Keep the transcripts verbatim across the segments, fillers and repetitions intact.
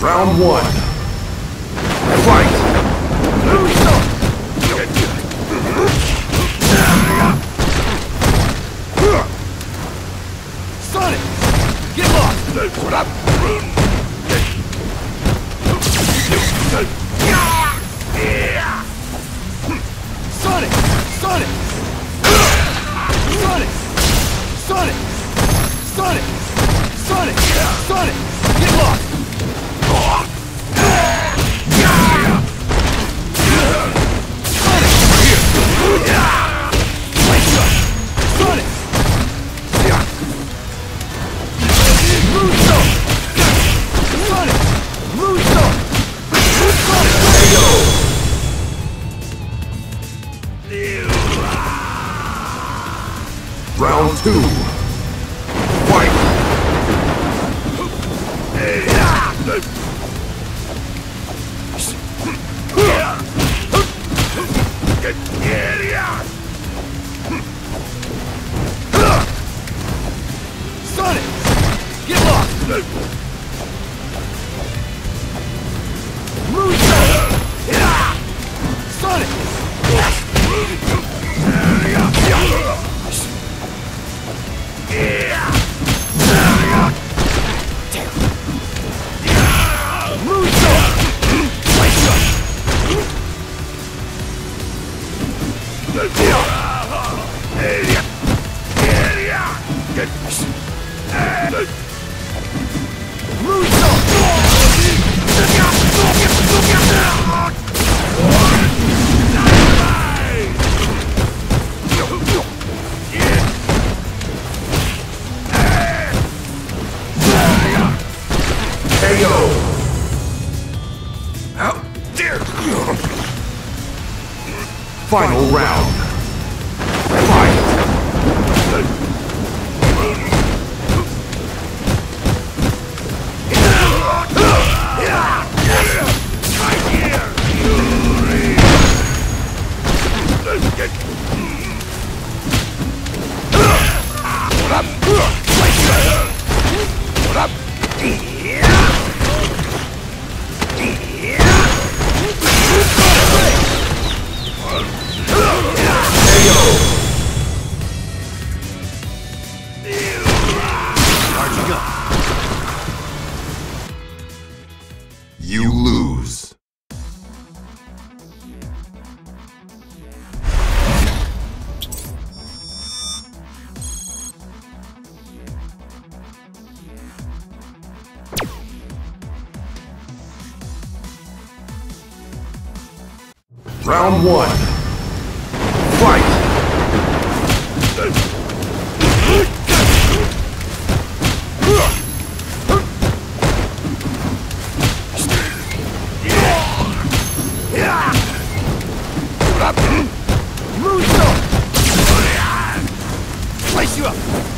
Round one. Fight! Sonic! Get lost! Sonic! Sonic! Sonic! Sonic! Sonic! Sonic! Sonic! Get lost! Round two. Fight! Sonic! Get lost! Moonstone! Sonic! Final round. Fight! You lose. Round one. Fight! Moonstone! Place you up!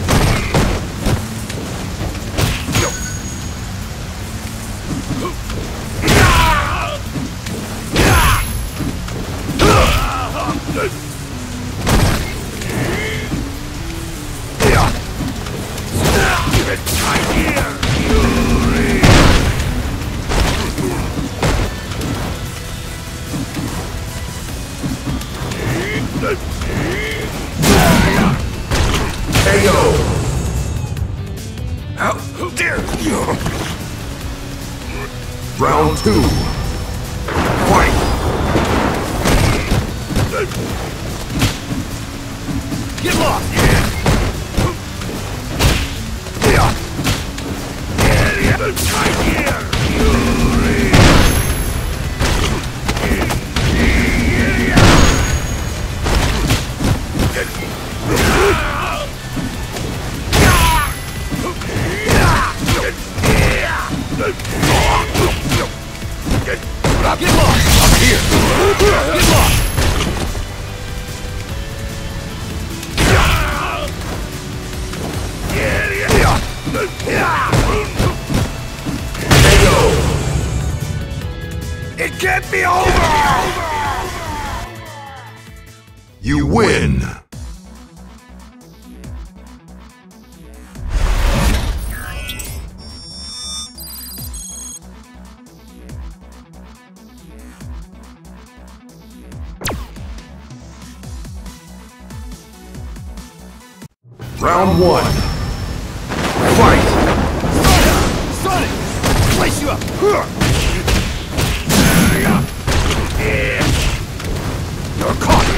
K O. How dare you! Round two. Fight! Get lost! Get lost! Up here! Get lost! K O. It can't be over! You win! Round one. Fight! Sonic! Sonic! Place you up! You're caught!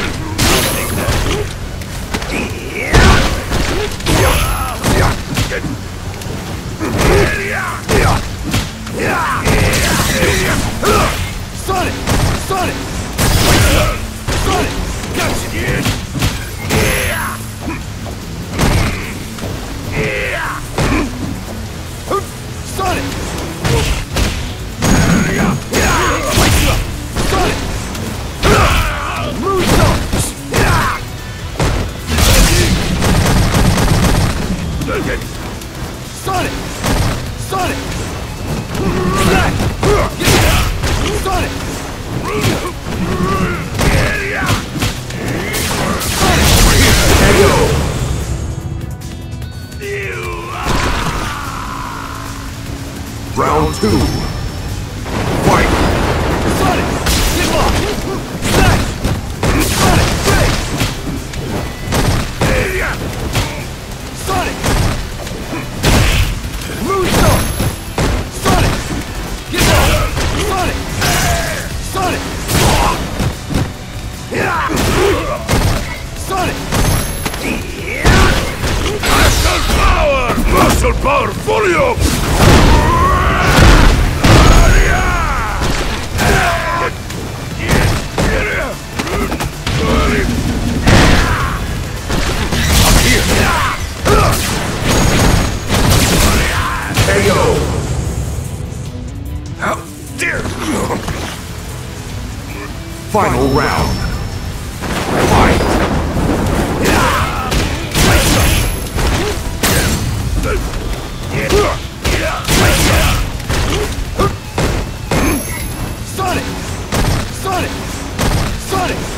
Sonic! Sonic! Sonic! Gotcha, dude! Sonic! Place you up! Sonic! Moonsault! Sonic! Sonic! Smack! Sonic! K O! Round two. Fight! Sonic! Get off! Smack! Sonic! Break! Sonic! Moonsault! Sonic! Get off! Sonic! Sonic! Sonic! Muscle power! Muscle power volume! K O! How dare you! Final round. Fight! Sonic! Sonic! Sonic!